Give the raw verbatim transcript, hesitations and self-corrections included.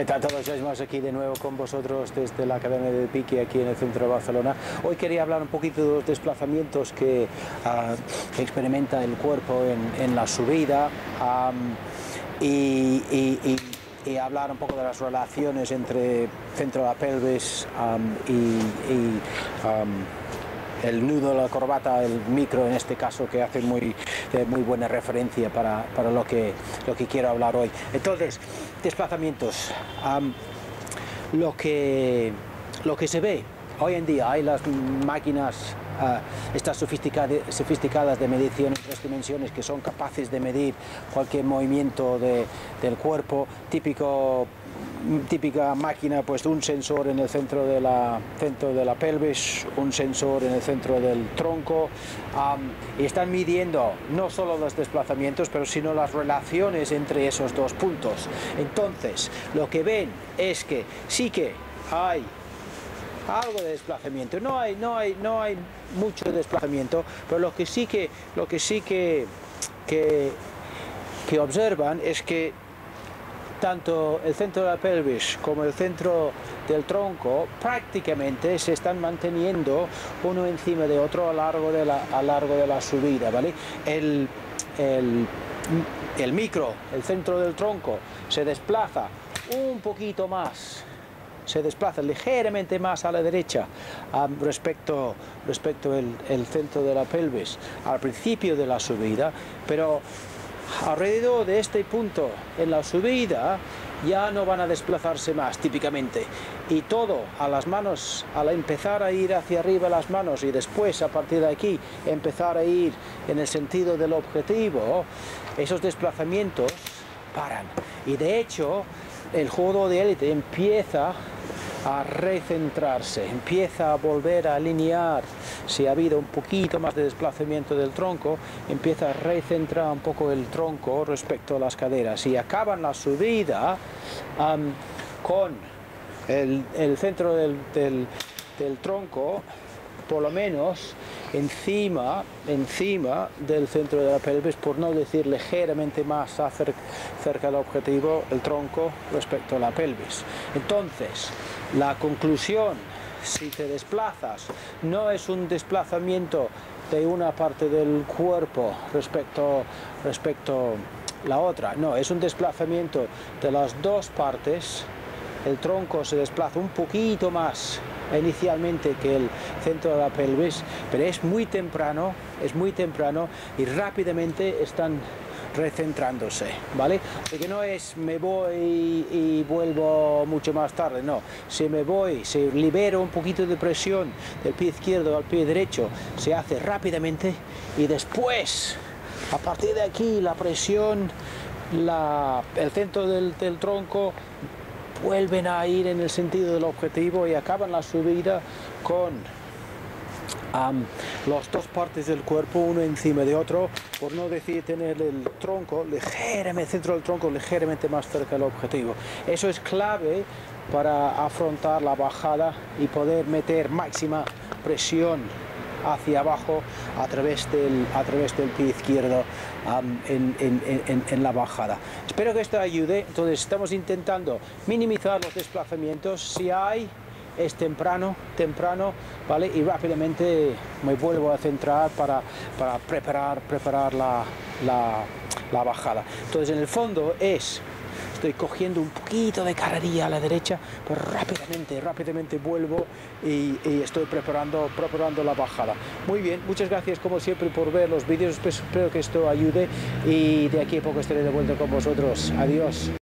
¿Qué tal todos? Estamos aquí de nuevo con vosotros desde la Academia de Piqui aquí en el centro de Barcelona. Hoy quería hablar un poquito de los desplazamientos que uh, experimenta el cuerpo en, en la subida um, y, y, y, y hablar un poco de las relaciones entre centro de la pelvis um, y, y um, el nudo, la corbata, el micro en este caso, que hace muy, eh, muy buena referencia para, para lo, que, lo que quiero hablar hoy. Entonces, desplazamientos. Um, lo, que, lo que se ve hoy en día, hay las máquinas uh, estas sofisticadas, sofisticadas de medición en tres dimensiones que son capaces de medir cualquier movimiento de, del cuerpo, típico típica máquina, pues un sensor en el centro de la, centro de la pelvis, un sensor en el centro del tronco, um, y están midiendo no solo los desplazamientos, pero sino las relaciones entre esos dos puntos. Entonces, lo que ven es que sí que hay algo de desplazamiento, no hay, no hay, no hay mucho desplazamiento, pero lo que sí que, lo que, sí que, que, que observan es que tanto el centro de la pelvis como el centro del tronco prácticamente se están manteniendo uno encima de otro a lo largo de la, a lo largo de la subida, ¿vale? El, el, el micro, el centro del tronco, se desplaza un poquito más, se desplaza ligeramente más a la derecha um, respecto, respecto el, el centro de la pelvis al principio de la subida, pero alrededor de este punto en la subida ya no van a desplazarse más típicamente, y todo a las manos, al empezar a ir hacia arriba las manos y después a partir de aquí empezar a ir en el sentido del objetivo, esos desplazamientos paran, y de hecho el judo de élite empieza a recentrarse, empieza a volver a alinear. Si ha habido un poquito más de desplazamiento del tronco, empieza a recentrar un poco el tronco respecto a las caderas, y acaban la subida um, con el, el centro del, del, del tronco por lo menos encima, encima del centro de la pelvis, por no decir ligeramente más cerca, cerca del objetivo, el tronco respecto a la pelvis. Entonces, la conclusión, si te desplazas, no es un desplazamiento de una parte del cuerpo respecto, respecto a la otra, no, es un desplazamiento de las dos partes. El tronco se desplaza un poquito más inicialmente que el centro de la pelvis, pero es muy temprano, es muy temprano y rápidamente están recentrándose, ¿vale? Porque no es me voy y vuelvo mucho más tarde, no. Si me voy, se libera un poquito de presión del pie izquierdo al pie derecho, se hace rápidamente, y después, a partir de aquí, la presión, la, el centro del, del tronco vuelven a ir en el sentido del objetivo y acaban la subida con um, las dos partes del cuerpo uno encima de otro, por no decir tener el tronco ligeramente, el centro del tronco ligeramente más cerca del objetivo. Eso es clave para afrontar la bajada y poder meter máxima presión hacia abajo a través del, a través del pie izquierdo um, en, en, en, en la bajada. Espero que esto ayude. Entonces estamos intentando minimizar los desplazamientos. Si hay, es temprano, temprano, ¿vale? Y rápidamente me vuelvo a centrar para, para preparar, preparar la, la, la bajada. Entonces en el fondo es: estoy cogiendo un poquito de carrerilla a la derecha, pero rápidamente, rápidamente vuelvo y, y estoy preparando, preparando la bajada. Muy bien, muchas gracias como siempre por ver los vídeos, espero que esto ayude, y de aquí a poco estaré de vuelta con vosotros. Adiós.